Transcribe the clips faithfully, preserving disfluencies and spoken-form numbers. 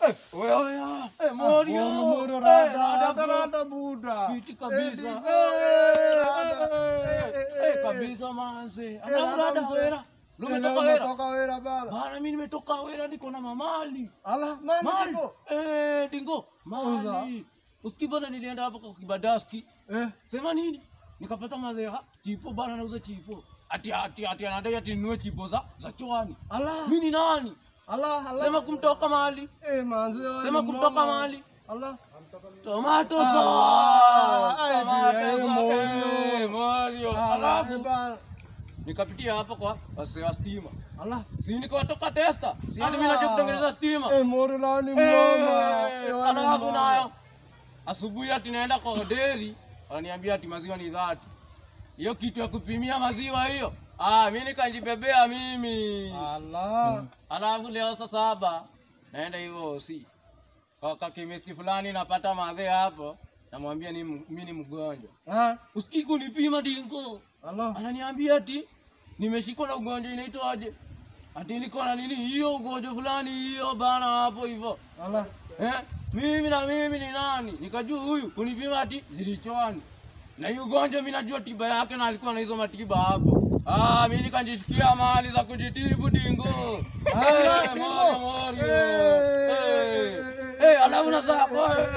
Eh, wewe ya. Eh, Morio. Morio Eh, rada, bro. rada buda. Fiti kabisa. Eh, Eh, rada. eh, Eh, eh, eh, kabisa manze. rada, Anaurada mzee. wera. Lu Eh, umetoka leo wera. umetoka wera bana. Bana mimi nimetoka wera niko na mamali. Ala, mani Mali. niko. Eh, dingo. Uza. Mali. Usikibana nilienda hapo kwa Kibadaski. Eh, Sema nini? Nikapata mazeha. Chipo bana nauza chipo. Ati ati ati anadai ati ninunue chipo za za chwani. ala. Mimi ni nani? Ala, ala. Sema kumtoka mahali. Eh, manze wewe. Sema ni kumtoka mnoma. mahali. Ala. Tomato Ah, sauce. eh, Tomato eh, sauce. Morio. Eh, Morio. Ala, eh, Alafu bana. nikapitia hapa kwa wase wa stima. Ala. Si nikatoka testa. Si hadi mimi Ah. najua kutengeneza stima. Eh, Morio lao ni mnoma. Eh, Eh, wale alafu mnoma. nayo asubuhi ati naenda kwa dairy, wananiambia ati maziwa ni dhati. Hiyo kitu ya kupimia maziwa hiyo. Ah, mimi nikanjibebea mimi. Ala. Alafu leo saa saba naenda hivyo si. Kwa kakimisi fulani napata madhe hapo, namwambia ni mimi ni mgonjwa. Ah, Usikii kunipima dingo. ala. Ananiambia ati nimeshikwa na ugonjwa inaitwa aje? Ati niko na nini hiyo ugonjwa fulani hiyo bana hapo hivyo. Ala. Eh? Mimi na mimi ni nani? Nikajua huyu kunipima ati zilichwani. Na hiyo ugonjwa mimi najua tiba yake na alikuwa na hizo matiba hapo. Ah, mimi nikanjishikia mahali za kujitibu dingo. Ala, Eh, dingo. Morio, Morio. Eh, Eh, eh, eh, alafu na zako.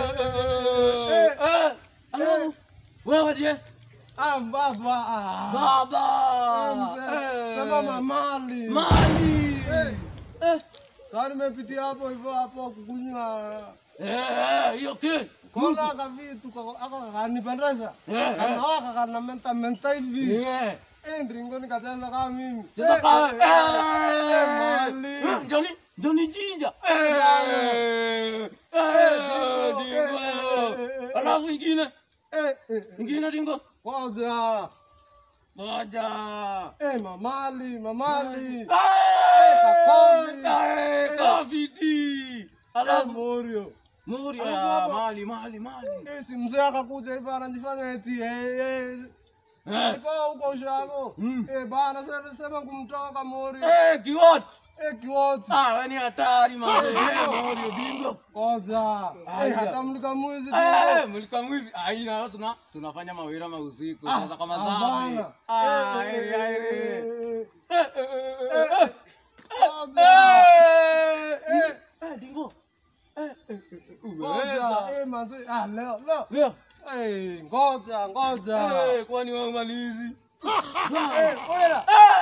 Eh, eh, alafu wewe je? Ah, baba. Ah. Baba. Eh, mzee. Eh, Sema mamali. Mali. Eh. Eh, Sasa nimepitia hapo hivyo hapo kukunywa. eh, hiyo kitu. Kona ka vitu kwa aka kanipendeza. Eh, eh. Kana waka kana menta menta hivi. Eh. Eh, ndingo nikacheza kama mimi. Sasa Eh, ka eh, eh, eh mali. Johnny Johnny Jinja. bana. Eh. dingo, Eh, dingo. eh, eh, eh, eh. Alafu ingine, Eh, eh, eh. ingine dingo. Kwanza. Moja. Eh, mamali, mamali. Eh, kakofi. eh, kafiti. Eh, Alafu Morio. Muri Alafu ya hapo- mali mali mali. Eh, si mzee akakuja hivi anajifanya eti eh eh. Eh. Niko huko ushago. Mm. Eh, bana sasa sema kumtoka Morio. Eh, kiwot. Eh, kiwoti. Ah, wewe ni hatari mzee. Eh, Eh, Muri dingo. Kwanza. Aya. Eh, hata mlika mwizi Eh, tu. mulika mwizi. Aina tuna tunafanya mawira mausiku Ah, sasa kama ah, zambi. bana. Ah, Eh, eri eh, eri. eh, Eh, eh, eh, eh, eh. Kwanza. Eh, Eh, eh, dingo. Eh, eh, eh, Ngoja. uweza. Eh, manzi. Ah, leo, leo. Leo. Eh, ngoja, ngoja. Eh, kwani wewe malizi? Eh, wera.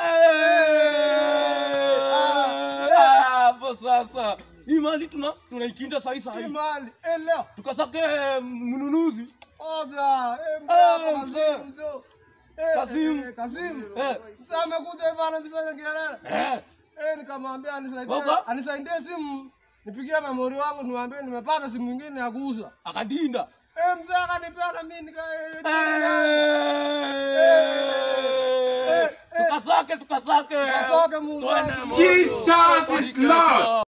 Eh, hapo sasa. Hii mali tuna tunaikinda sahi sahi. Kimali. Eh, leo. Tukasake mnunuzi. Ngoja. Eh, Eh, mzee, mzee. mzee. Eh, Kasimu. eh, Kasimu. Eh. Sasa amekuja hivi anajifanya kielele. Eh, Eh, nikamwambia anisaidie. Baba. Anisaidie simu. Nipigie memori wangu niwaambie nimepata simu nyingine ya kuuza. akadinda. Eh, mzee akanipea na mimi nika Eh, tukasake tukasake. Tukasake muuzaji. Twende, Morio. Jesus is Lord.